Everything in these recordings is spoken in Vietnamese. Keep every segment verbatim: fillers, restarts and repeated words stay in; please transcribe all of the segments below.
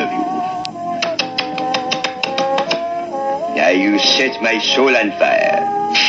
of you. Now you set my soul on fire.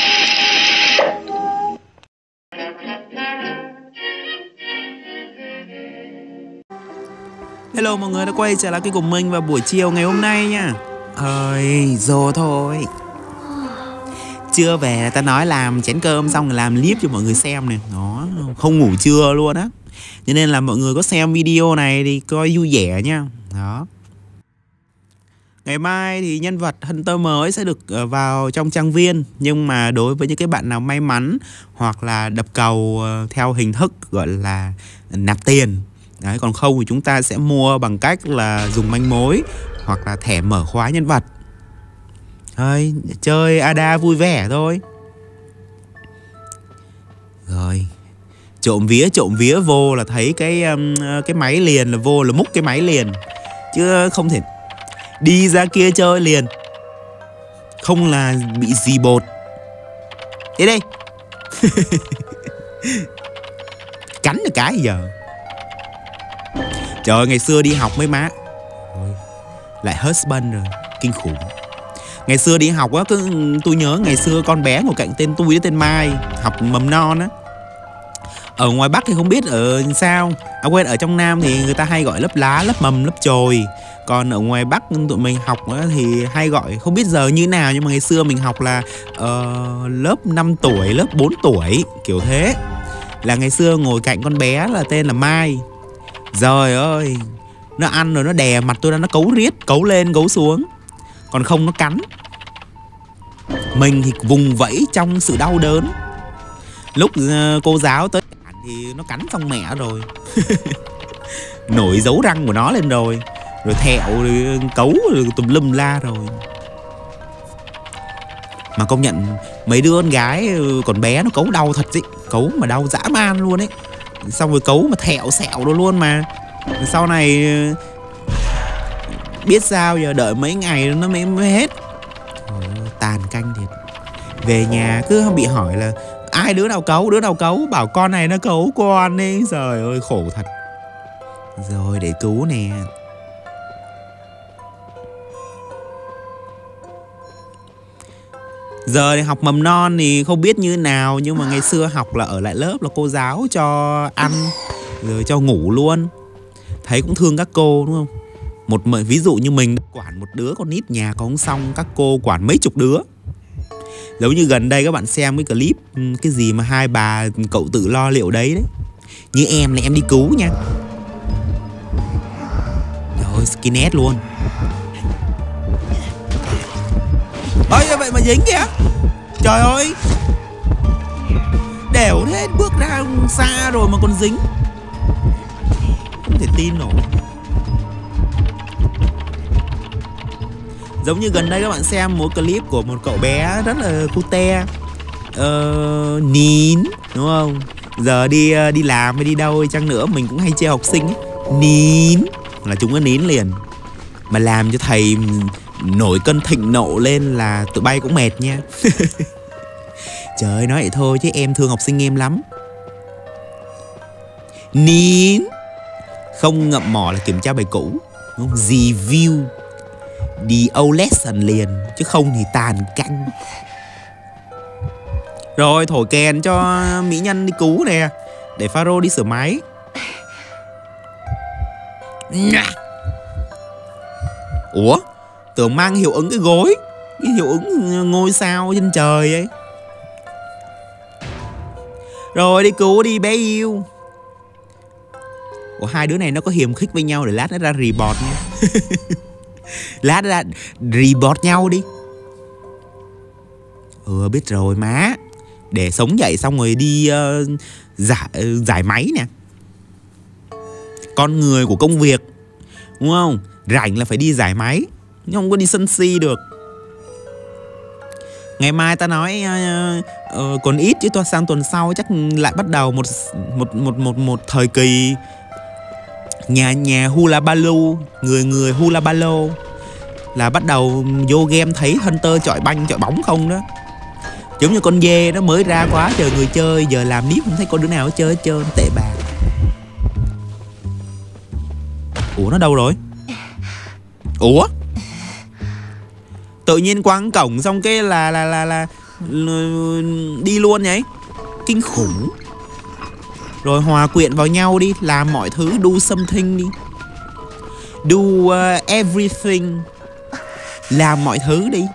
Hello mọi người đã quay trở lại kênh của mình vào buổi chiều ngày hôm nay nha. Ơi, rồi thôi. Trưa về ta nói làm chén cơm xong rồi làm clip cho mọi người xem nè. Nó không ngủ trưa luôn á. Cho nên là mọi người có xem video này thì coi vui vẻ nha. Đó. Ngày mai thì nhân vật Hunter mới sẽ được vào trong trang viên. Nhưng mà đối với những cái bạn nào may mắn hoặc là đập cầu theo hình thức gọi là nạp tiền, đấy, còn không thì chúng ta sẽ mua bằng cách là dùng manh mối hoặc là thẻ mở khóa nhân vật. Thôi, chơi Ada vui vẻ thôi. Rồi, trộm vía trộm vía vô là thấy cái um, cái máy liền là vô là múc cái máy liền. Chứ không thể đi ra kia chơi liền. Không là bị dì bột. Thế đây. Cắn được cái giờ. Trời ơi, ngày xưa đi học mấy má. Ôi, lại husband rồi, kinh khủng. Ngày xưa đi học á, cứ tôi nhớ ngày xưa con bé ngồi cạnh tên tôi tên Mai, học mầm non á. Ở ngoài Bắc thì không biết ở sao, à quên, ở trong Nam thì người ta hay gọi lớp lá, lớp mầm, lớp chồi. Còn ở ngoài Bắc tụi mình học thì hay gọi, không biết giờ như nào, nhưng mà ngày xưa mình học là uh, lớp năm tuổi, lớp bốn tuổi, kiểu thế. Là ngày xưa ngồi cạnh con bé là tên là Mai. Trời ơi, nó ăn rồi nó đè mặt tôi ra, nó cấu riết, cấu lên cấu xuống. Còn không nó cắn. Mình thì vùng vẫy trong sự đau đớn. Lúc uh, cô giáo tới thì nó cắn xong mẹ rồi. Nổi dấu răng của nó lên rồi. Rồi thẹo, rồi cấu, rồi tùm lum la rồi. Mà công nhận mấy đứa con gái còn bé nó cấu đau thật ý. Cấu mà đau dã man luôn ấy. Xong rồi cấu mà thẹo sẹo rồi luôn mà. Sau này biết sao giờ, đợi mấy ngày nó mới, mới hết. Trời ơi, tàn canh thiệt. Về nhà cứ bị hỏi là ai đứa nào cấu, đứa nào cấu. Bảo con này nó cấu con đi. Trời ơi khổ thật. Rồi để cứu nè. Giờ thì học mầm non thì không biết như nào. Nhưng mà ngày xưa học là ở lại lớp là cô giáo cho ăn rồi cho ngủ luôn. Thấy cũng thương các cô đúng không? Một ví dụ như mình quản một đứa con nít nhà có không xong, các cô quản mấy chục đứa. Giống như gần đây các bạn xem cái clip cái gì mà hai bà cậu tự lo liệu đấy đấy. Như em này em đi cứu nha. Rồi skinhead luôn. Ôi vậy mà dính kìa. Trời ơi, đẻo thế, bước ra xa rồi mà còn dính. Không thể tin nổi. Giống như gần đây các bạn xem một clip của một cậu bé rất là cute, uh, nín, đúng không? Giờ đi đi làm hay đi đâu hay chăng nữa mình cũng hay trêu học sinh ấy. Nín là chúng nó nín liền. Mà làm cho thầy nổi cơn thịnh nộ lên là tụi bay cũng mệt nha. Trời ơi, nói vậy thôi chứ em thương học sinh em lắm. Nín. Không ngậm mỏ là kiểm tra bài cũ, đúng không? Review the old lesson liền. Chứ không thì tàn canh. Rồi thổi kèn cho mỹ nhân đi cứu nè. Để Pharaoh đi sửa máy. Ủa, tưởng mang hiệu ứng cái gối, cái hiệu ứng ngôi sao trên trời ấy. Rồi đi cứu đi bé yêu. Ủa, hai đứa này nó có hiềm khích với nhau để lát nó ra report nha. Lát nó ra report nhau đi. Ừ biết rồi má. Để sống dậy xong rồi đi uh, giải, uh, giải máy nè. Con người của công việc, đúng không? Rảnh là phải đi giải máy, nhưng không có đi sân si được. Ngày mai ta nói uh, uh, còn ít chứ tôi sang tuần sau chắc lại bắt đầu một một một một một thời kỳ nhà nhà hula balu, người người hula balo, là bắt đầu vô game thấy Hunter chọi banh chọi bóng không đó. Giống như con dê nó mới ra quá trời người chơi, giờ làm nip không thấy con đứa nào chơi hết trơn, tệ bạc. Ủa nó đâu rồi? Ủa? Tự nhiên quăng cổng xong cái là là là là, là đi luôn vậy. Kinh khủng. Rồi hòa quyện vào nhau đi, làm mọi thứ, do something đi. Do uh, everything. Làm mọi thứ đi.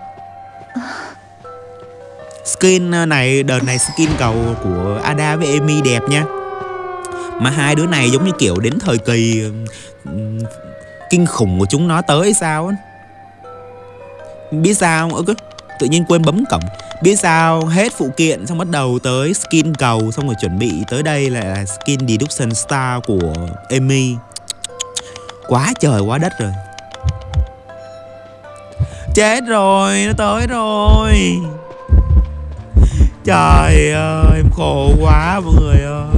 Skin này, đợt này skin cầu của Ada với Amy đẹp nha. Mà hai đứa này giống như kiểu đến thời kỳ um, kinh khủng của chúng nó tới sao á. Biết sao không? Tự nhiên quên bấm cổng. Biết sao hết phụ kiện xong bắt đầu tới skin cầu. Xong rồi chuẩn bị tới đây là skin Deduction Star của Amy. Quá trời quá đất rồi. Chết rồi, nó tới rồi. Trời ơi, em khổ quá mọi người ơi.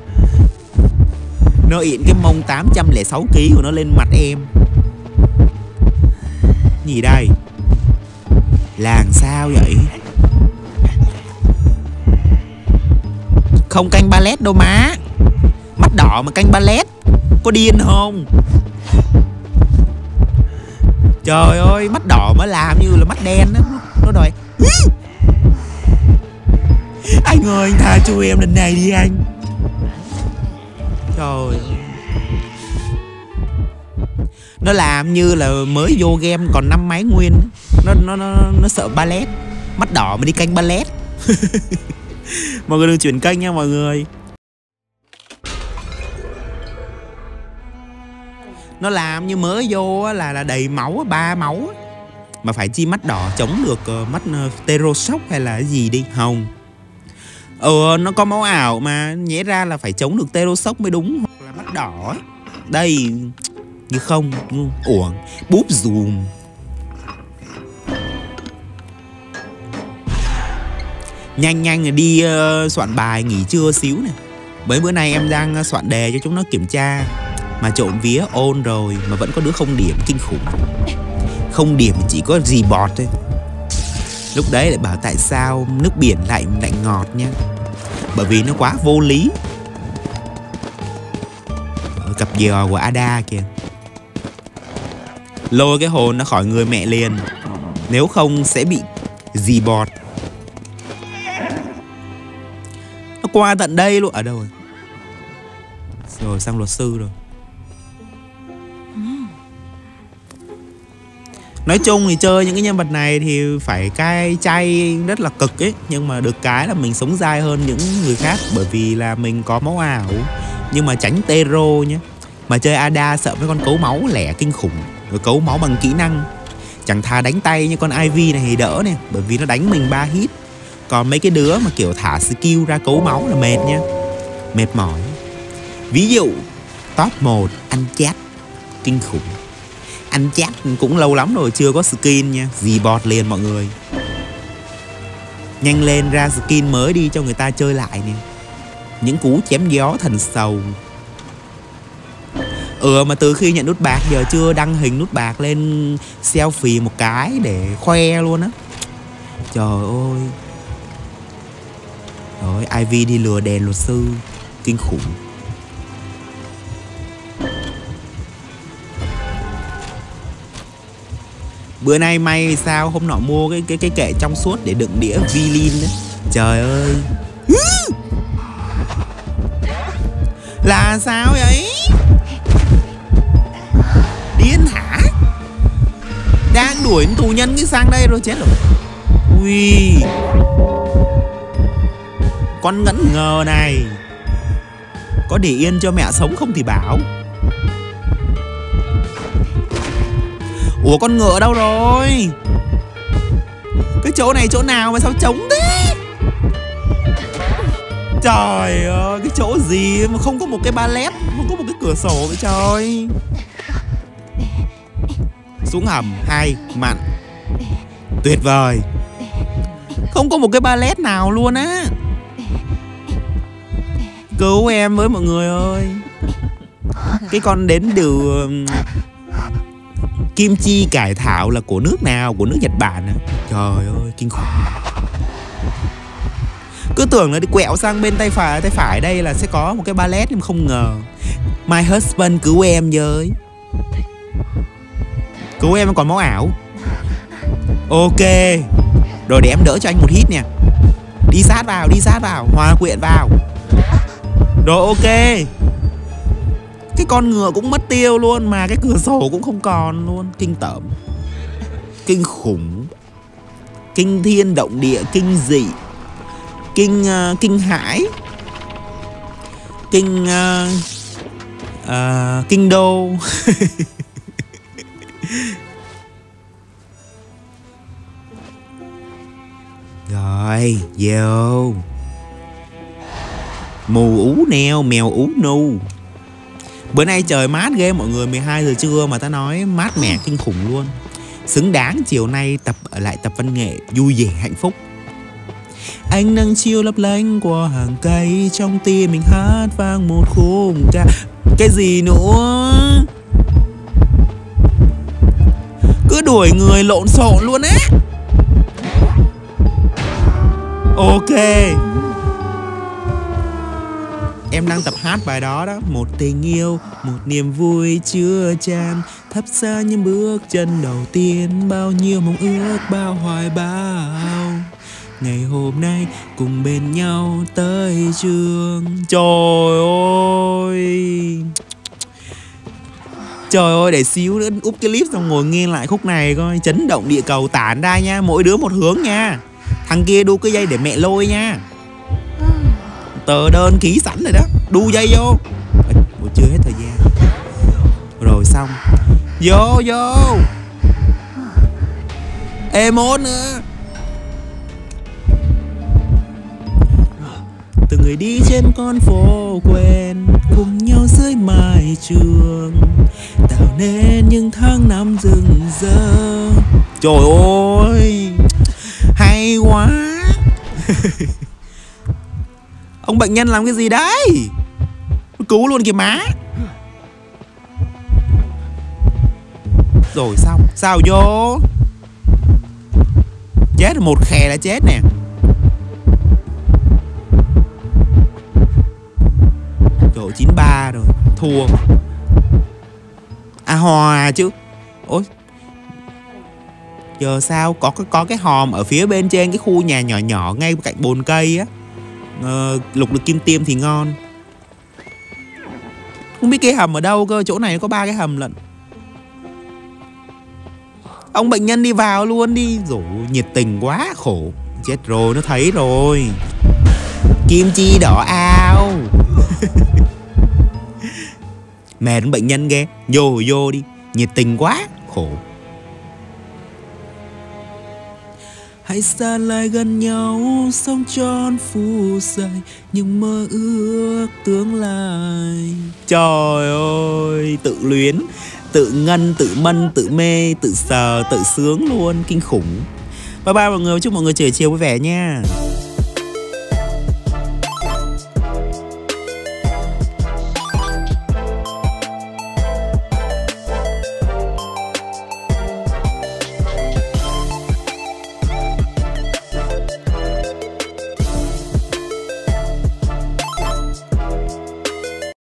Nó ịn cái mông tám trăm lẻ sáu ki lô gam của nó lên mặt em. Gì đây? Làm sao vậy? Không canh ballet đâu má. Mắt đỏ mà canh ballet, có điên không? Trời ơi, mắt đỏ mà làm như là mắt đen đó. Nó đòi anh ơi, anh tha cho em lần này đi anh. Trời. Nó làm như là mới vô game còn năm máy nguyên. Nó nó nó nó sợ ballet. Mắt đỏ mà đi canh ballet. Mọi người đừng chuyển kênh nha mọi người. Nó làm như mới vô là là đầy máu, ba máu. Mà phải chi mắt đỏ chống được mắt Tero Shock hay là cái gì đi. Không. Ờ, nó có máu ảo mà. Nhẽ ra là phải chống được Tero Shock mới đúng. Hoặc là mắt đỏ. Đây. Như không. Ủa. Búp dùm. Nhanh nhanh đi uh, soạn bài nghỉ trưa xíu nè. Mấy bữa nay em đang soạn đề cho chúng nó kiểm tra. Mà trộm vía ôn rồi mà vẫn có đứa không điểm, kinh khủng. Không điểm chỉ có gì bọt thôi. Lúc đấy lại bảo tại sao nước biển lại lại ngọt nha. Bởi vì nó quá vô lý. Ở cặp giò của Ada kìa. Lôi cái hồn nó khỏi người mẹ liền. Nếu không sẽ bị gì bọt. Nó qua tận đây luôn. Ở đâu rồi? Rồi sang luật sư rồi. Nói chung thì chơi những cái nhân vật này thì phải cai chay rất là cực ấy. Nhưng mà được cái là mình sống dai hơn những người khác. Bởi vì là mình có máu ảo. Nhưng mà tránh Tero nhé. Mà chơi Ada sợ mấy con cấu máu lẻ kinh khủng. Rồi cấu máu bằng kỹ năng. Chẳng thà đánh tay như con Ivy này thì đỡ nè. Bởi vì nó đánh mình ba hit. Còn mấy cái đứa mà kiểu thả skill ra cấu máu là mệt nha. Mệt mỏi. Ví dụ top một anh chat. Kinh khủng. Anh chat cũng lâu lắm rồi chưa có skin nha. Dì bọt liền mọi người. Nhanh lên ra skin mới đi cho người ta chơi lại nè. Những cú chém gió thần sầu. Ừ mà từ khi nhận nút bạc giờ chưa đăng hình nút bạc lên selfie một cái để khoe luôn á. Trời ơi. Rồi Ivy đi lừa đèn luật sư. Kinh khủng. Bữa nay may sao hôm nọ mua cái cái cái kệ trong suốt để đựng đĩa Vilin đấy. Trời ơi. Là sao vậy? Điên hả? Đang đuổi tù nhân cái sang đây rồi chết rồi. Ui. Con ngẩn ngờ này. Có để yên cho mẹ sống không thì bảo. Ủa con ngựa đâu rồi? Cái chỗ này chỗ nào mà sao trống thế? Trời ơi, cái chỗ gì mà không có một cái ballet, không có một cái cửa sổ vậy trời. Xuống hầm, hay, mặn. Tuyệt vời. Không có một cái ballet nào luôn á. Cứu em với mọi người ơi. Cái con đến từ kim chi cải thảo là của nước nào? Của nước Nhật Bản à? Trời ơi, kinh khủng. Cứ tưởng là đi quẹo sang bên tay phải tay phải đây là sẽ có một cái ballet, nhưng không ngờ. My husband cứu em với. Cứu em còn máu ảo. Ok. Rồi để em đỡ cho anh một hit nè. Đi sát vào, đi sát vào, hòa quyện vào. Rồi ok. Cái con ngựa cũng mất tiêu luôn. Mà cái cửa sổ cũng không còn luôn. Kinh tởm. Kinh khủng. Kinh thiên động địa, kinh dị. Kinh uh, kinh hãi. Kinh uh, uh, kinh đô. Rồi, vô. Mù ú neo, mèo ú nu. Bữa nay trời mát ghê mọi người. Mười hai giờ trưa mà ta nói mát mẻ kinh khủng luôn. Xứng đáng chiều nay tập ở lại tập văn nghệ. Vui vẻ hạnh phúc. Ánh nắng chiều lấp lánh qua hàng cây. Trong tim mình hát vang một khúc ca. Cái gì nữa? Cứ đuổi người lộn xộn luôn á. Ok. Em đang tập hát bài đó đó. Một tình yêu, một niềm vui chưa chan. Thắp xa những bước chân đầu tiên. Bao nhiêu mong ước, bao hoài bão. Ngày hôm nay cùng bên nhau tới trường. Trời ơi. Trời ơi, để xíu nữa úp cái clip xong ngồi nghe lại khúc này coi. Chấn động địa cầu tản ra nha. Mỗi đứa một hướng nha. Thằng kia đu cái dây để mẹ lôi nha. Tờ đơn ký sẵn rồi đó. Đu dây vô. Ủa, chưa hết thời gian. Rồi xong. Vô vô. Ê mốt nữa. Từng người đi trên con phố quen. Cùng nhau dưới mái trường. Tạo nên những tháng năm rừng rỡ. Trời ơi. Hay quá. Ông bệnh nhân làm cái gì đấy? Cứu luôn kìa má. Rồi xong. Sao vô? Chết một khè là chết nè. Trời chín ba rồi. Thua. À hòa chứ. Ôi. Giờ sao? Có, có, có cái hòm ở phía bên trên cái khu nhà nhỏ nhỏ ngay cạnh bồn cây á. Ờ, lục được kim tiêm thì ngon. Không biết cái hầm ở đâu cơ. Chỗ này có ba cái hầm lận. Ông bệnh nhân đi vào luôn đi. Rồi nhiệt tình quá khổ. Chết rồi, nó thấy rồi. Kim chi đỏ ao. Mệt bệnh nhân ghê. Vô vô đi. Nhiệt tình quá khổ. Hãy xa lại gần nhau, sống tròn phút giây những mơ ước tương lai. Trời ơi, tự luyến, tự ngân, tự mân, tự mê, tự sờ, tự sướng luôn, kinh khủng. Bye bye mọi người, chúc mọi người trời chiều vui vẻ nha.